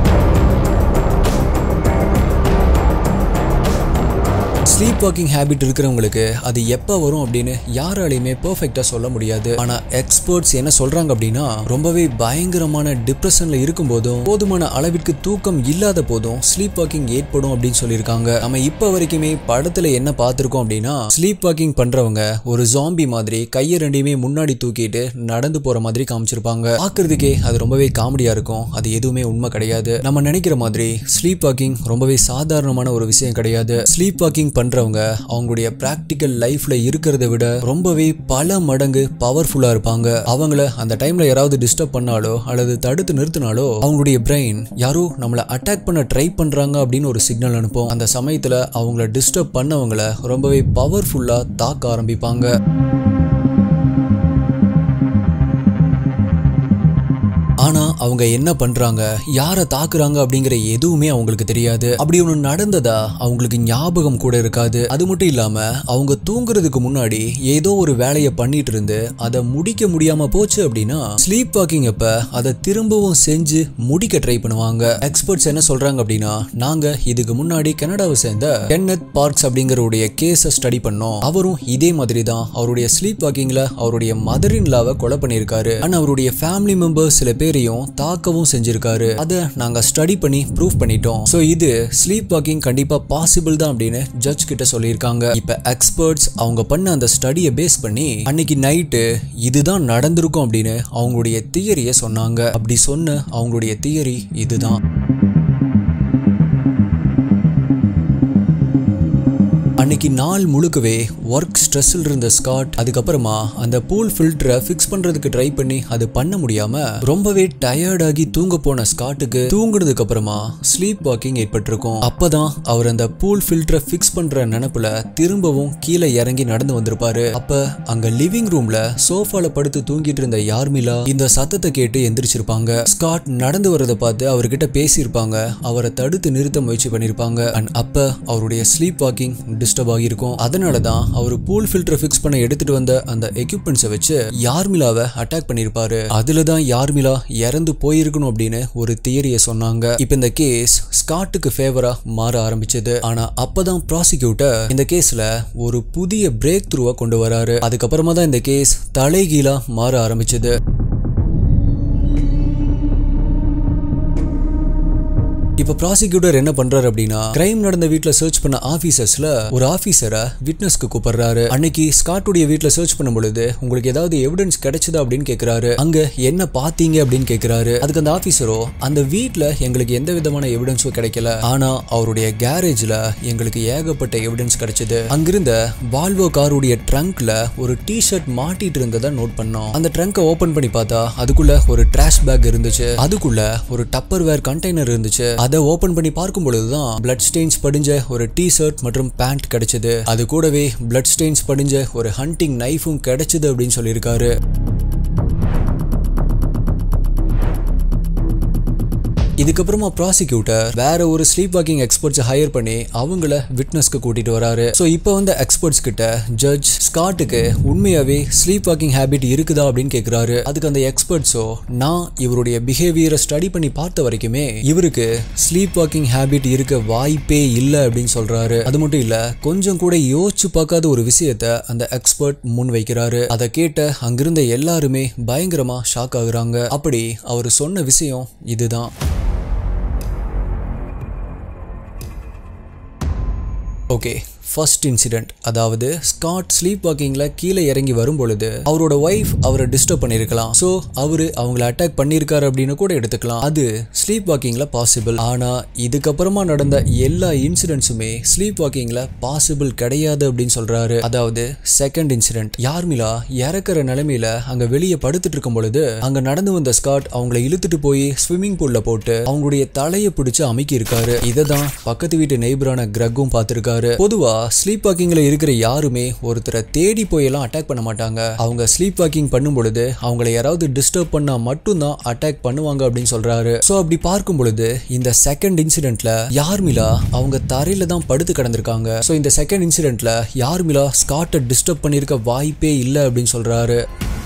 ஸ்லீப் வாக்கிங் ஹேபிட் இருக்கிறவங்களுக்கு அது எப்போ வரும் அப்படின்னு யாராலையுமே பெர்ஃபெக்டா சொல்ல முடியாது. ஆனா எக்ஸ்பர்ட்ஸ் என்ன சொல்றாங்க அப்படின்னா, ரொம்பவே பயங்கரமான டிப்ரெஷன்ல இருக்கும் போதும் போதுமான அளவிற்கு தூக்கம் இல்லாத போதும் ஸ்லீப் வாக்கிங் ஏற்படும் அப்படின்னு சொல்லியிருக்காங்க. நம்ம இப்ப வரைக்குமே படத்துல என்ன பார்த்திருக்கோம் அப்படின்னா, ஸ்லீப் வாக்கிங் பண்றவங்க ஒரு ஜாம்பி மாதிரி கையை ரெண்டையுமே முன்னாடி தூக்கிட்டு நடந்து போற மாதிரி காமிச்சிருப்பாங்க. பார்க்கறதுக்கே அது ரொம்பவே காமெடியா இருக்கும். அது எதுவுமே உண்மை கிடையாது. நம்ம நினைக்கிற மாதிரி ஸ்லீப் வாக்கிங் ரொம்பவே சாதாரணமான ஒரு விஷயம் கிடையாது. ஸ்லீப் வாக்கிங் பண்றவங்க அவங்களுடைய பிராக்டிக்கல் லைஃப்ல இருக்கிறத விட ரொம்பவே பல மடங்கு பவர்ஃபுல்லா இருப்பாங்க. அவங்கள அந்த டைம்ல யாராவது டிஸ்டர்ப் பண்ணாலோ அல்லது தடுத்து நிறுத்தினாலோ அவங்களுடைய பிரெயின் யாரோ நம்மள அட்டாக் பண்ண ட்ரை பண்றாங்க அப்படின்னு ஒரு சிக்னல் அனுப்பும். அந்த சமயத்துல அவங்கள டிஸ்டர்ப் பண்ணவங்கள ரொம்பவே பவர்ஃபுல்லா தாக்க ஆரம்பிப்பாங்க. ஆனா அவங்க என்ன பண்றாங்க, யாரை தாக்குறாங்க அப்படிங்கிற எதுவுமே அவங்களுக்கு தெரியாது. அப்படி ஒண்ணு நடந்ததா அவங்களுக்கு ஞாபகம் கூட இருக்காது. அது மட்டும் இல்லாம அவங்க தூங்குறதுக்கு முன்னாடி ஏதோ ஒரு வேலையை பண்ணிட்டு இருந்து அதை முடிக்க முடியாம போச்சு அப்படின்னா ஸ்லீப் வாக்கிங் அப்ப அதை திரும்பவும் செஞ்சு முடிக்க ட்ரை பண்ணுவாங்க. எக்ஸ்பர்ட்ஸ் என்ன சொல்றாங்க அப்படின்னா, நாங்க இதுக்கு முன்னாடி கனடாவை சேர்ந்த கென்னத் பார்க்ஸ் அப்படிங்கறவுடைய கேஸை ஸ்டடி பண்ணோம். அவரும் இதே மாதிரி தான் அவருடைய ஸ்லீப் வாக்கிங்ல அவருடைய மதர் இன் லாவை கொலை பண்ணியிருக்காரு. ஆனா அவருடைய ஃபேமிலி மெம்பர்ஸ் சில பேர் தாக்கவும் செஞ்சிருக்காரு. அதை நாங்க ஸ்டடி பண்ணி ப்ரூவ் பண்ணிட்டோம். சோ இது ஸ்லீப் வாக்கிங் கண்டிப்பா பாசிபிள் தான் அப்படின்னு ஜட்ஜ் கிட்ட சொல்லியிருக்காங்க. இப்ப எக்ஸ்பர்ட்ஸ் அவங்க பண்ண அந்த ஸ்டடியை பேஸ் பண்ணி அன்னைக்கு நைட்டு இதுதான் நடந்திருக்கும் அப்படின்னு அவங்களுடைய தியரியை சொன்னாங்க. அப்படி சொன்ன அவங்களுடைய தியரி இதுதான். அன்னைக்கு நாள் முழுக்கவே ஒர்க் ஸ்ட்ரெஸ்ல இருந்த ஸ்காட் அதுக்கப்புறமா அந்த பூல் ஃபில்டரை ஃபிக்ஸ் பண்றதுக்கு ட்ரை பண்ணி அது பண்ண முடியாம ரொம்பவே டயர்டாகி தூங்க போன ஸ்காட்டுக்கு தூங்குனதுக்கு அப்புறமா ஸ்லீப் வாக்கிங் ஏற்பட்டிருக்கும். அப்பதான் அவர் அந்த பூல் ஃபில்டரை ஃபிக்ஸ் பண்ற நினைப்புல திரும்பவும் கீழே இறங்கி நடந்து வந்திருப்பாரு. அப்ப அங்க லிவிங் ரூம்ல சோஃபால படுத்து தூங்கிட்டு இருந்த யார்மிலா இந்த சத்தத்தை கேட்டு எந்திரிச்சிருப்பாங்க. ஸ்காட் நடந்து வரதை பார்த்து அவர்கிட்ட பேசியிருப்பாங்க. அவரை தடுத்து நிறுத்த முயற்சி பண்ணிருப்பாங்க. அண்ட் அப்ப அவருடைய ஸ்லீப் வாக்கிங் டிஸ்டர்ப் டிஸ்டர்ப் ஆகியிருக்கும். அதனாலதான் அவர் பூல் ஃபில்டர் ஃபிக்ஸ் பண்ண எடுத்துட்டு வந்த அந்த எக்யூப்மெண்ட்ஸை வச்சு யார்மிலாவை அட்டாக் பண்ணிருப்பாரு. அதுலதான் யார்மிலா இறந்து போயிருக்கணும் அப்படின்னு ஒரு தியரியை சொன்னாங்க. இப்ப இந்த கேஸ் ஸ்காட்டுக்கு ஃபேவரா மாற ஆரம்பிச்சது. ஆனா அப்பதான் ப்ராசிக்யூட்டர் இந்த கேஸ்ல ஒரு புதிய பிரேக் த்ரூவா கொண்டு வராரு. அதுக்கப்புறமா தான் இந்த கேஸ் தலைகீழா மாற ஆரம்பிச்சது. இப்ப ப்ராசிக்யூட்டர் என்ன பண்றாரு அப்படின்னா, கிரைம் நடந்த வீட்ல சர்ச் பண்ண ஆபீசர்ஸ்ல ஒரு ஆபீசரை விட்னஸ்க்கு கூப்பிடுறாரு. அன்னைக்கு ஸ்காட்டுடைய வீட்ல சர்ச் பண்ணும் பொழுது உங்களுக்கு ஏதாவது எவிடன்ஸ் கிடைச்சதா அப்படின்னு கேக்குறாரு. அங்க என்ன பாத்தீங்க அப்படின்னு கேக்குறாரு. அதுக்கு அந்த ஆபீசரோ, அந்த வீட்ல எங்களுக்கு எந்த விதமான எவிடன்ஸும் கிடைக்கல, ஆனா அவருடைய கேரேஜ்ல எங்களுக்கு ஏகப்பட்ட எவிடன்ஸ் கிடைச்சது. அங்கிருந்த வால்வோ காருடைய ட்ரங்க்ல ஒரு டி ஷர்ட் மாட்டிட்டு இருந்ததை நோட் பண்ணோம். அந்த ட்ரங்கை ஓபன் பண்ணி பார்த்தா அதுக்குள்ள ஒரு ட்ராஷ் பேக் இருந்துச்சு. அதுக்குள்ள ஒரு டப்பர் வேர் கண்டெய்னர் இருந்துச்சு. அதை ஓபன் பண்ணி பார்க்கும் பொழுதுதான் பிளட் ஸ்டெயின்ஸ் படிஞ்ச ஒரு டி ஷர்ட் மற்றும் பேண்ட் கிடைச்சது. அது கூடவே பிளட் ஸ்டெயின்ஸ் படிஞ்ச ஒரு ஹண்டிங் நைஃபும் கிடைச்சது அப்படின்னு சொல்லியிருக்காரு. இதுக்கப்புறமா ப்ராசிக்யூட்டர் வேற ஒரு ஸ்லீப் வாக்கிங் எக்ஸ்பர்ட்ஸ் ஹையர் பண்ணி அவங்கள விட்னஸ்க்கு கூட்டிட்டு வராரு. சோ இப்போ வந்து எக்ஸ்பர்ட்ஸ் கிட்ட ஜட்ஜ் ஸ்காட்டுக்கு உண்மையாவே ஸ்லீப் வாக்கிங் ஹேபிட் இருக்குதா அப்படின்னு கேக்குறாரு. அதுக்கு அந்த எக்ஸ்பர்ட்ஸோ, நான் இவருடைய பிஹேவியரை ஸ்டடி பண்ணி பார்த்த வரைக்குமே இவருக்கு ஸ்லீப் வாக்கிங் ஹேபிட் இருக்க வாய்ப்பே இல்லை அப்படின்னு சொல்றாரு. அது மட்டும் இல்ல, கொஞ்சம் கூட யோசிச்சு பார்க்காத ஒரு விஷயத்த அந்த எக்ஸ்பர்ட் முன் வைக்கிறாரு. அதை கேட்ட அங்கிருந்த எல்லாருமே பயங்கரமா ஷாக் ஆகுறாங்க. அப்படி அவர் சொன்ன விஷயம் இதுதான். ஓகே, ஃபர்ஸ்ட் இன்சிடென்ட், அதாவது ஸ்காட் ஸ்லீப் வாக்கிங்ல கீழே இறங்கி வரும் பொழுது அவரோட ஒய்ஃப் அவரை டிஸ்டர்ப் பண்ணிருக்கலாம். சோ அவரு அவங்கள அட்டாக் பண்ணிருக்காரு அப்படின்னு கூட எடுத்துக்கலாம். அது ஸ்லீப் வாக்கிங்ல பாசிபிள். ஆனா இதுக்கப்புறமா நடந்த எல்லா இன்சிடென்ட்ஸுமே ஸ்லீப் வாக்கிங்ல பாசிபிள் கிடையாது அப்படின்னு சொல்றாரு. அதாவது செகண்ட் இன்சிடென்ட், யார்மிலா இறக்குற நிலைமையில அங்க வெளியே படுத்துட்டு இருக்கும் பொழுது அங்க நடந்து வந்த ஸ்காட் அவங்களை இழுத்துட்டு போய் ஸ்விம்மிங் பூல்ல போட்டு அவங்களுடைய தலையை பிடிச்சு அமுக்கி இருக்காரு. இததான் பக்கத்து வீட்டு நெய்பரான கிரக்கும் பார்த்திருக்காரு. பொதுவா ஸ்லீப் வாக்கிங்ல இருக்கிற யாருமே ஒருத்தரை தேடி போய் எல்லாம் அட்டாக் பண்ண மாட்டாங்க. அவங்க ஸ்லீப் வாக்கிங் பண்ணும் பொழுது அவங்களை யாராவது டிஸ்டர்ப் பண்ணா மட்டும்தான் அட்டாக் பண்ணுவாங்க அப்படின்னு சொல்றாரு. சோ அப்படி பார்க்கும் பொழுது இந்த செகண்ட் இன்சிடென்ட்ல யார்மிலா அவங்க தரையில தான் படுத்து கிடந்திருக்காங்க. சோ இந்த செகண்ட் இன்சிடென்ட்ல யார்மிலா ஸ்காட்டை டிஸ்டர்ப் பண்ணிருக்க வாய்ப்பே இல்லை அப்படின்னு சொல்றாரு.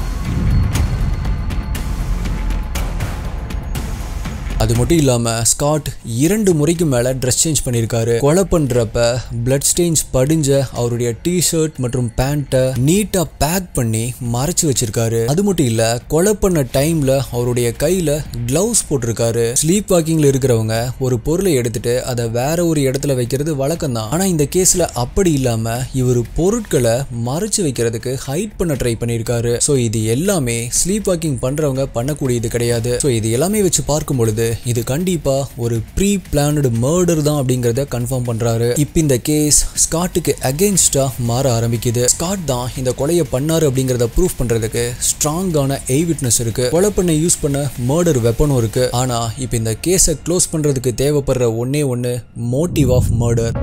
அது மட்டும் இல்லாம ஸ்காட் இரண்டு முறைக்கு மேல ட்ரெஸ் சேஞ்ச் பண்ணிருக்காரு. கொலை பண்றப்ப பிளட் ஸ்டெயின்ஸ் படிஞ்ச அவருடைய டி ஷர்ட் மற்றும் பேண்ட்டை நீட்டா பேக் பண்ணி மறைச்சு வச்சிருக்காரு. அது மட்டும் இல்ல, கொலை பண்ண டைம்ல அவருடைய கையில கிளவுஸ் போட்டிருக்காரு. ஸ்லீப் வாக்கிங்ல இருக்கிறவங்க ஒரு பொருளை எடுத்துட்டு அதை வேற ஒரு இடத்துல வைக்கிறது வழக்கம் தான். ஆனா இந்த கேஸ்ல அப்படி இல்லாம இவர் பொருட்களை மறைச்சு வைக்கிறதுக்கு ஹைட் பண்ண ட்ரை பண்ணிருக்காரு. சோ இது எல்லாமே ஸ்லீப் வாக்கிங் பண்றவங்க பண்ணக்கூடியது கிடையாது. சோ இது எல்லாமே வச்சு பார்க்கும் பொழுது இது கண்டிப்பா ஒரு ப்ரீ பிளான்டு மர்டர் தான் அப்படிங்கறத கன்ஃபார்ம் பண்றாரு. இப்ப இந்த கேஸ் ஸ்காட்டுக்கு அகைன்ஸ்டா மாற ஆரம்பிக்குது. ஸ்காட் தான் இந்த கொலையை பண்ணாரு அப்படிங்கறத ப்ரூஃப் பண்றதுக்கு ஸ்ட்ராங்கான எய் விட்னஸ் இருக்கு. கொலை பண்ண யூஸ் பண்ண மர்டர் வெப்பனும் இருக்கு. ஆனா இப்ப இந்த கேஸை க்ளோஸ் பண்றதுக்கு தேவைப்படுற ஒன்னே ஒன்னு motive of murder.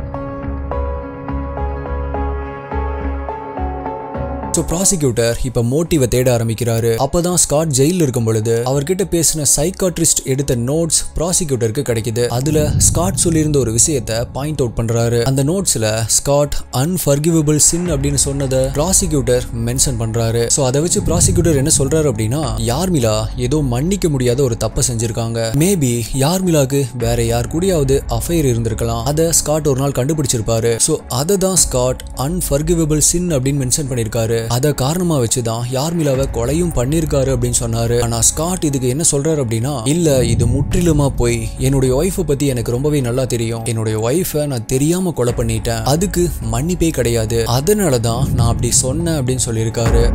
So prosecutor இப்ப மோட்டிவை தேட ஆரம்பிக்கிறாரு. அப்பதான் ஸ்காட் ஜெயில இருக்கும் பொழுது அவர்கிட்ட பேசின சைக்காட்ரிஸ்ட் எடுத்த நோட்ஸ் ப்ராசிக்யூட்டருக்கு கிடைக்குது. அதுல ஸ்காட் சொல்லியிருந்த ஒரு விஷயத்தை பாயிண்ட் அவுட் பண்றாரு. அந்த நோட்ஸ்ல ஸ்காட் அன்ஃபர்கிவபிள் சின் அப்படின்னு சொன்னதை ப்ராசிக்யூட்டர் மென்ஷன் பண்றாரு. சோ அதை வச்சு ப்ராசிக்யூட்டர் என்ன சொல்றாரு அப்படின்னா, யார்மிலா ஏதோ மன்னிக்க முடியாத ஒரு தப்பை செஞ்சிருக்காங்க. மேபி யார்மிலாக்கு வேற யார் கூடயாவது அஃபேர் இருந்திருக்கலாம். அதை ஸ்காட் ஒரு நாள் கண்டுபிடிச்சிருப்பாரு. சோ அதை தான் ஸ்காட் அன்ஃபர்கிவபிள் சின் அப்படின்னு மென்ஷன் பண்ணிருக்காரு. அத காரணமா வச்சுதான் யார்மிலாவை கொலையும் பண்ணிருக்காரு அப்படின்னு சொன்னாரு. ஆனா ஸ்காட் இதுக்கு என்ன சொல்றாரு அப்படின்னா, இல்ல இது முற்றிலுமா போய், என்னுடைய ஒய்ஃபை பத்தி எனக்கு ரொம்பவே நல்லா தெரியும். என்னுடைய ஒய்ஃபை நான் தெரியாம கொலை பண்ணிட்டேன். அதுக்கு மன்னிப்பே கிடையாது. அதனாலதான் நான் அப்படி சொன்னேன் அப்படின்னு சொல்லியிருக்காரு.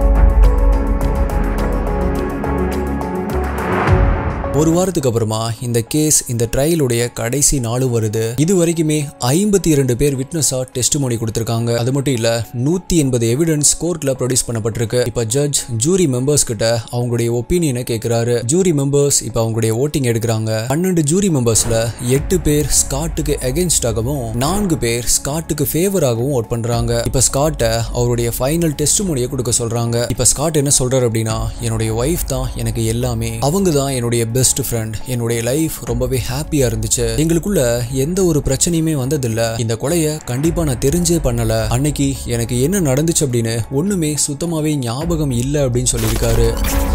ஒரு வாரத்துக்கு அப்புறமா இந்த கேஸ் இந்த ட்ரையலுடைய கடைசி நாள் வருது. இது வரைக்குமே ஐம்பத்தி இரண்டு பேர் விட்னஸா டெஸ்டிமோனி கொடுத்திருக்காங்க. அது மட்டும் இல்ல, நூத்தி எண்பது எவிடன்ஸ் கோர்ட்ல ப்ரொடியூஸ் பண்ணப்பட்டிருக்கு. இப்ப ஜட்ஜ் ஜூரி மெம்பர்ஸ் கிட்ட அவங்களுடைய ஒப்பீனியனை கேட்கிறாரு. ஜூரி மெம்பர்ஸ் இப்ப அவங்களுடைய ஓட்டிங் எடுக்கிறாங்க. பன்னெண்டு ஜூரி மெம்பர்ஸ்ல எட்டு பேர் ஸ்காட்டுக்கு அகைன்ஸ்டாகவும் நான்கு பேர் ஸ்காட்டுக்கு ஃபேவராகவும் ஓட் பண்றாங்க. இப்ப ஸ்காட்டை அவருடைய ஃபைனல் டெஸ்டிமோனியை கொடுக்க சொல்றாங்க. இப்ப ஸ்காட் என்ன சொல்றாரு அப்படின்னா, என்னுடைய ஒய்ஃப் தான் எனக்கு எல்லாமே, அவங்க தான் என்னுடைய பெஸ்ட் பெஸ்ட் ஃப்ரெண்ட். என்னுடைய லைஃப் ரொம்பவே ஹாப்பியா இருந்துச்சு. எங்களுக்குள்ள எந்த ஒரு பிரச்சனையுமே வந்ததில்ல. இந்த கொலையை கண்டிப்பா நான் தெரிஞ்சே பண்ணல. அன்னைக்கு எனக்கு என்ன நடந்துச்சு அப்படின்னு ஒண்ணுமே சுத்தமாவே ஞாபகம் இல்லை அப்படின்னு சொல்லியிருக்காரு.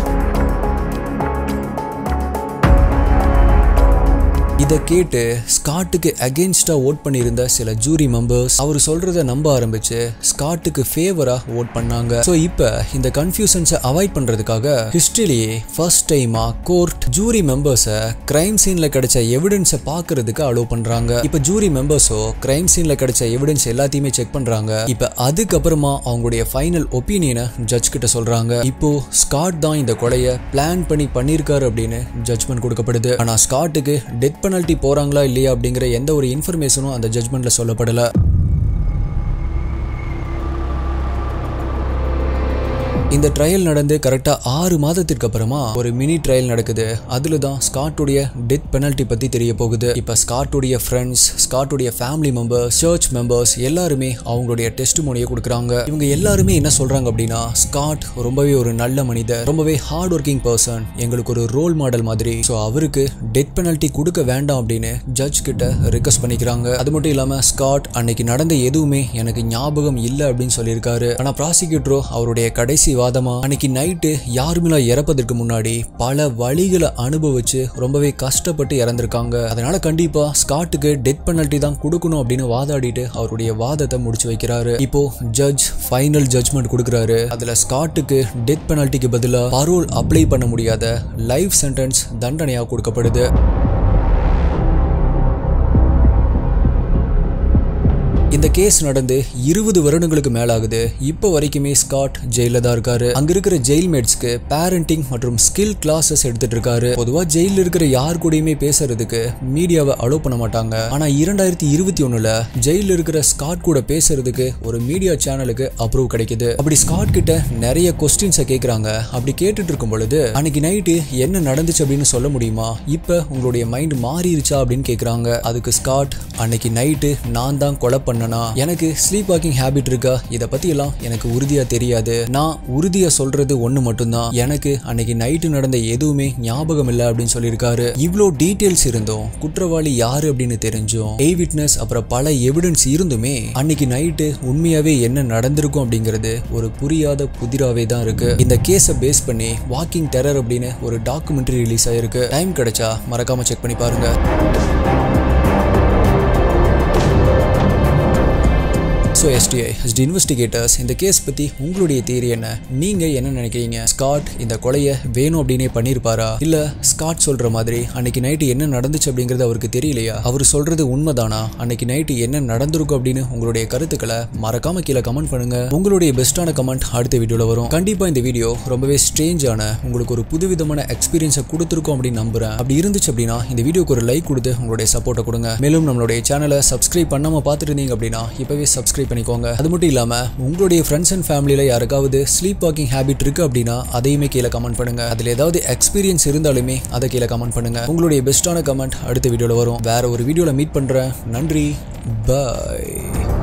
இதை கேட்டு ஸ்காட்டுக்கு அகெயின்ஸ்டா ஓட் பண்ணியிருந்த சில ஜூரி மெம்பர்ஸ் அவர் சொல்றத நம்ப ஆரம்பிச்சு ஸ்காட்டுக்கு ஃபேவரா ஓட் பண்ணாங்க. சோ இப்போ இந்த கன்ஃபியூஷன்ஸை அவாய்ட் பண்றதுக்காக ஹிஸ்டரியிலேயே ஃபர்ஸ்ட் டைமா கோர்ட் ஜூரி மெம்பர்ஸை கிரைம் சீன்ல கிடைச்ச எவிடன்ஸை பார்க்கறதுக்கு அலோவ் பண்றாங்க. இப்போ ஜூரி மெம்பர்ஸோ கிரைம் சீன்ல கிடைச்ச எவிடன்ஸ் எல்லாத்தையுமே செக் பண்றாங்க. இப்போ அதுக்கப்புறமா அவங்களுடைய ஃபைனல் ஒப்பீனியனை ஜட்ஜ் கிட்ட சொல்றாங்க. இப்போ ஸ்காட் தான் இந்த கொலையை பிளான் பண்ணி பண்ணிருக்காரு அப்படின்னு ஜட்ஜ்மெண்ட் கொடுக்கப்படுது. ஆனா ஸ்காட்டுக்கு டெத் பெனல்டி போறாங்களா இல்லையா அப்படிங்கிற எந்த ஒரு இன்ஃபர்மேஷனும் அந்த ஜட்ஜ்மெண்ட்ல சொல்லப்படல. இந்த ட்ரையல் நடந்து கரெக்டா ஆறு மாதத்திற்கு அப்புறமா ஒரு மினி ட்ரையல் நடக்குது. அதுல தான் ஸ்காட்டுடைய டெத் பெனல்டி பத்தி தெரிய போகுது. இப்ப ஸ்காட்டுடைய ஃப்ரெண்ட்ஸ், ஸ்காட்டுடைய ஃபேமிலி மெம்பர்ஸ், சர்ச் மெம்பர்ஸ் எல்லாருமே அவங்களுடைய டெஸ்டிமோனியை கொடுக்குறாங்க. இவங்க எல்லாருமே என்ன சொல்றாங்க அப்படின்னா, ஸ்காட் ரொம்பவே ஒரு நல்ல மனிதர், ரொம்பவே ஹார்ட் ஒர்க்கிங் பர்சன், எங்களுக்கு ஒரு ரோல் மாடல் மாதிரி. ஸோ அவருக்கு டெத் பெனல்டி கொடுக்க வேண்டாம் அப்படின்னு ஜட்ஜ் கிட்ட ரிக்வெஸ்ட் பண்ணிக்கிறாங்க. அது மட்டும் இல்லாம ஸ்காட் அன்னைக்கு நடந்த எதுவுமே எனக்கு ஞாபகம் இல்லை அப்படின்னு சொல்லியிருக்காரு. ஆனா ப்ராசிக்யூட்டரோ அவருடைய கடைசி வாதமா அன்னைக்கு நைட்டு யாருமிலா இறப்பதற்கு முன்னாடி பல வழிகளை அனுபவிச்சு ரொம்பவே கஷ்டப்பட்டு இறந்திருக்காங்க. அதனால கண்டிப்பா ஸ்காட்டுக்கு டெத் பெனல்டி தான் கொடுக்கணும் அப்படின்னு வாதாடிட்டு அவருடைய வாதத்தை முடிச்சு வைக்கிறாரு. இப்போ ஜட்ஜ் ஃபைனல் ஜட்ஜ்மெண்ட் கொடுக்குறாரு. அதுல ஸ்காட்டுக்கு டெத் பெனல்டிக்கு பதிலா பரோல் அப்ளை பண்ண முடியாத லைஃப் சென்டென்ஸ் தண்டனையா கொடுக்கப்படுது. இந்த கேஸ் நடந்து இருபது வருடங்களுக்கு மேலாகுது. இப்போ வரைக்குமே ஸ்காட் ஜெயில தான் இருக்காரு. அங்க இருக்கிற ஜெயில்மேட்ஸ்க்கு பேரண்டிங் மற்றும் ஸ்கில் கிளாஸஸ் எடுத்துட்டு இருக்காரு. பொதுவா ஜெயில இருக்கிற யார் கூடயுமே பேசுறதுக்கு மீடியாவை அலோ பண்ண மாட்டாங்க. ஆனா இரண்டாயிரத்தி இருபத்தி ஒண்ணுல ஜெயில இருக்கிற ஸ்காட் கூட பேசுறதுக்கு ஒரு மீடியா சேனலுக்கு அப்ரூவ் கிடைக்குது. அப்படி ஸ்காட் கிட்ட நிறைய கொஸ்டின்ஸை கேட்கறாங்க. அப்படி கேட்டுட்டு இருக்கும் பொழுது அன்னைக்கு நைட்டு என்ன நடந்துச்சு அப்படின்னு சொல்ல முடியுமா, இப்ப உங்களுடைய மைண்ட் மாறிடுச்சா அப்படின்னு கேட்கறாங்க. அதுக்கு ஸ்காட், அன்னைக்கு நைட்டு நான் தான் கொலை பண்ண, எனக்கு ஸ்லீப் வாக்கிங் ஹேபிட் இருக்கா, இத பத்தி எல்லாம் எனக்கு உறுதியா தெரியாது. நான் உறுதியா சொல்றது ஒண்ணு மட்டும்தான், எனக்கு அன்னைக்கு நைட்டு நடந்த எதுவுமே ஞாபகம் இல்லை அப்படின்னு சொல்லியிருக்காரு. இவ்வளோ டீடைல்ஸ் இருந்தும், குற்றவாளி யாரு அப்படின்னு தெரிஞ்சும், ஏ விட்னஸ் அப்புறம் பல எவிடன்ஸ் இருந்துமே அன்னைக்கு நைட்டு உண்மையாவே என்ன நடந்திருக்கும் அப்படிங்கிறது ஒரு புரியாத புதிராவே தான் இருக்கு. இந்த கேஸை பேஸ் பண்ணி வாக்கிங் டெரர் அப்படின்னு ஒரு டாக்குமெண்ட்ரி ரிலீஸ் ஆயிருக்கு. டைம் கிடைச்சா மறக்காம செக் பண்ணி பாருங்க. So STI as the investigators இந்த கேஸ் பத்தி உங்களுடைய தியரி என்ன, நீங்க என்ன நினைக்கிறீங்க? ஸ்காட் இந்த கொலையை வேணும் அப்படின்னே பண்ணியிருப்பாரா, இல்ல ஸ்காட் சொல்ற மாதிரி அன்னைக்கு நைட்டு என்ன நடந்துச்சு அப்படிங்கிறது அவருக்கு தெரியலையா, அவர் சொல்றது உண்மைதானா, அன்னைக்கு நைட்டு என்ன நடந்திருக்கும் அப்படின்னு உங்களுடைய கருத்துக்களை மறக்காம கீழே கமெண்ட் பண்ணுங்க. உங்களுடைய பெஸ்டான கமெண்ட் அடுத்த வீடியோல வரும். கண்டிப்பா இந்த வீடியோ ரொம்பவே ஸ்ட்ரேஞ்சான, உங்களுக்கு ஒரு புதுவிதமான எக்ஸ்பீரியன்ஸை கொடுத்துருக்கோம் அப்படின்னு நம்புறேன். அப்படி இருந்துச்சு அப்படின்னா இந்த வீடியோக்கு ஒரு லைக் கொடுத்து உங்களுடைய சப்போர்ட்டை கொடுங்க. மேலும் நம்மளுடைய சேனலை சப்ஸ்கிரைப் பண்ணாம பார்த்துட்டு இருந்தீங்க அப்படின்னா இப்பவே சப்ஸ்கிரைப் பண்ணிக்கோங்க. அது மட்டும் இல்லாம உங்களுடைய ஃப்ரெண்ட்ஸ் அண்ட் ஃபேமிலியில யாருக்காவது ஸ்லீப் வாக்கிங் ஹேபிட் இருக்கு அப்படின்னா அதையுமே கீழே கமெண்ட் பண்ணுங்க. அதுல ஏதாவது எக்ஸ்பீரியன்ஸ் இருந்தாலுமே அதை கீழே கமெண்ட் பண்ணுங்க. உங்களுடைய பெஸ்டான கமெண்ட் அடுத்த வீடியோல வரும். வேற ஒரு வீடியோல மீட் பண்றேன். நன்றி, பாய்.